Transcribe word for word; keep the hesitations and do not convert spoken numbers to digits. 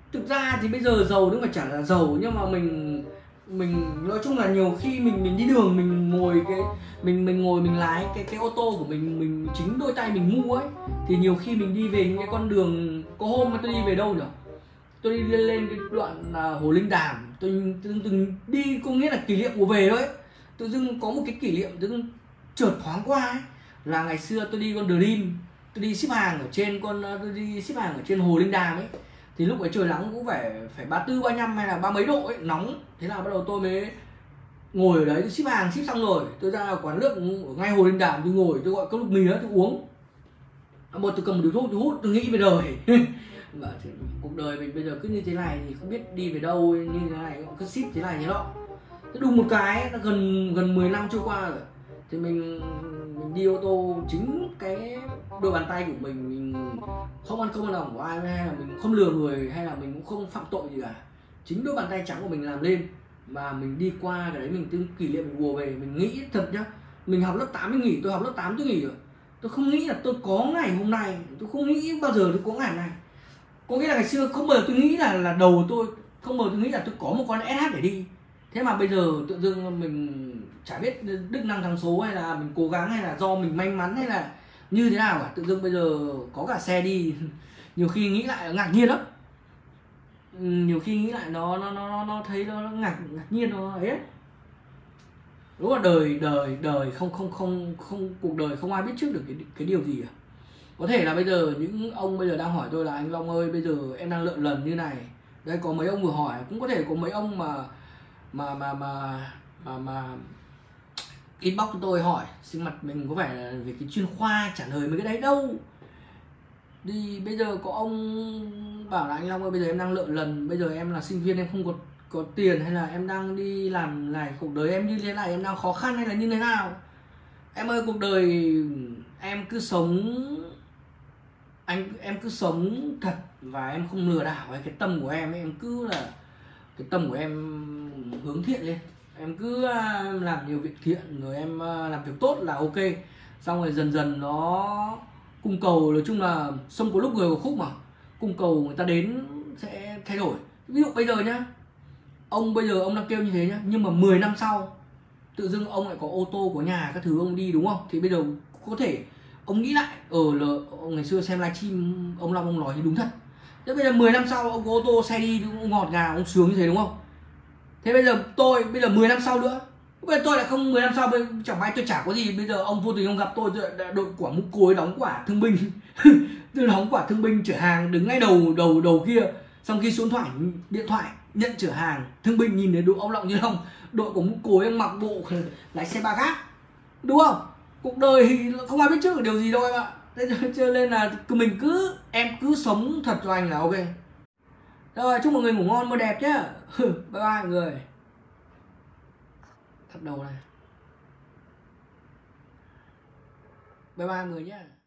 Thực ra thì bây giờ giàu nhưng mà chả là giàu, nhưng mà mình mình nói chung là nhiều khi mình mình đi đường mình ngồi cái mình mình ngồi mình lái cái cái ô tô của mình mình chính đôi tay mình mua ấy, thì nhiều khi mình đi về những cái con đường, có hôm mà tôi đi về đâu nhỉ, tôi đi lên, lên cái đoạn là Hồ Linh Đàm, tôi từng từng đi, có nghĩa là kỷ niệm của về thôi ấy. Tự dưng có một cái kỷ niệm tự dưng chợt thoáng qua ấy, là ngày xưa tôi đi con Dream, tôi đi ship hàng ở trên con tôi đi ship hàng ở trên Hồ Linh Đàm ấy, thì lúc ấy trời nắng cũng phải phải ba tư ba nhăm hay là ba mấy độ ấy, nóng. Thế là bắt đầu tôi mới ngồi ở đấy ship hàng, ship xong rồi tôi ra quán nước ở ngay Hồ Linh Đàm, tôi ngồi tôi gọi cốc nước mía tôi uống, một tôi cầm một điếu thuốc tôi hút, tôi nghĩ về đời. Và cuộc đời mình bây giờ cứ như thế này thì không biết đi về đâu, như thế này cứ ship thế này thế nọ. Thế đùng một cái nó gần gần mười năm trôi qua rồi, thì mình mình đi ô tô chính cái đôi bàn tay của mình, mình không ăn công ăn ỏng của ai, hay là mình không lừa người, hay là mình cũng không phạm tội gì cả, chính đôi bàn tay trắng của mình làm lên. Mà mình đi qua cái đấy mình tương kỷ niệm, mình ùa về, mình nghĩ thật nhá, mình học lớp tám mình nghỉ, tôi học lớp tám tôi nghỉ rồi, tôi không nghĩ là tôi có ngày hôm nay, tôi không nghĩ bao giờ tôi có ngày này. Có nghĩa là ngày xưa không bao giờ tôi nghĩ là là đầu tôi không bao giờ tôi nghĩ là tôi có một con ét hát để đi. Thế mà bây giờ tự dưng mình chả biết đức năng thắng số, hay là mình cố gắng, hay là do mình may mắn, hay là như thế nào cả, tự dưng bây giờ có cả xe đi. Nhiều khi nghĩ lại ngạc nhiên lắm, nhiều khi nghĩ lại nó nó nó nó thấy nó, nó ngạc ngạc nhiên, nó ấy ấy. Đúng là đời đời đời không không không không cuộc đời không ai biết trước được cái cái điều gì cả. Có thể là bây giờ những ông bây giờ đang hỏi tôi là anh Long ơi, bây giờ em đang lợn lần như này đây, có mấy ông vừa hỏi, cũng có thể có mấy ông mà mà mà mà mà mà inbox cho tôi hỏi xin mặt mình có phải là về cái chuyên khoa trả lời mấy cái đấy đâu. Đi bây giờ có ông bảo là anh Long ơi, bây giờ em đang lợn lần, bây giờ em là sinh viên, em không có có tiền, hay là em đang đi làm này, cuộc đời em như thế này, em đang khó khăn hay là như thế nào. Em ơi, cuộc đời em cứ sống, anh em cứ sống thật, và em không lừa đảo ấy. Cái tâm của em em cứ là cái tâm của em hướng thiện lên, em cứ làm nhiều việc thiện, rồi em làm việc tốt là ok. Xong rồi dần dần nó cung cầu, nói chung là sông có lúc người có khúc mà, cung cầu người ta đến sẽ thay đổi. Ví dụ bây giờ nhá, ông bây giờ ông đang kêu như thế nhá, nhưng mà mười năm sau tự dưng ông lại có ô tô có nhà các thứ ông đi, đúng không? Thì bây giờ có thể ông nghĩ lại, ở ờ, là ngày xưa xem livestream ông Long ông nói thì đúng thật. Thế bây giờ mười năm sau ông có ô tô xe đi cũng ngọt ngào, ông sướng như thế đúng không? Thế bây giờ tôi bây giờ mười năm sau nữa, bây giờ tôi lại không, mười năm sau bây, chẳng may tôi chả có gì, bây giờ ông vô tình ông gặp tôi, tôi đã đội quả mũ cối đóng quả thương binh. Tôi đóng quả thương binh chở hàng đứng ngay đầu đầu đầu kia, xong khi số điện thoại điện thoại nhận chở hàng thương binh, nhìn thấy đội ông Long như không, đội của mũ cối, ông mặc bộ lái xe ba gác, đúng không? Cuộc đời thì không ai biết trước được điều gì đâu em ạ. Thế cho nên là mình cứ em cứ sống thật cho anh là ok. Rồi, chúc mọi người ngủ ngon mơ đẹp nhá. Bye bye mọi người. Bắt đầu này. Bye bye mọi người nhé.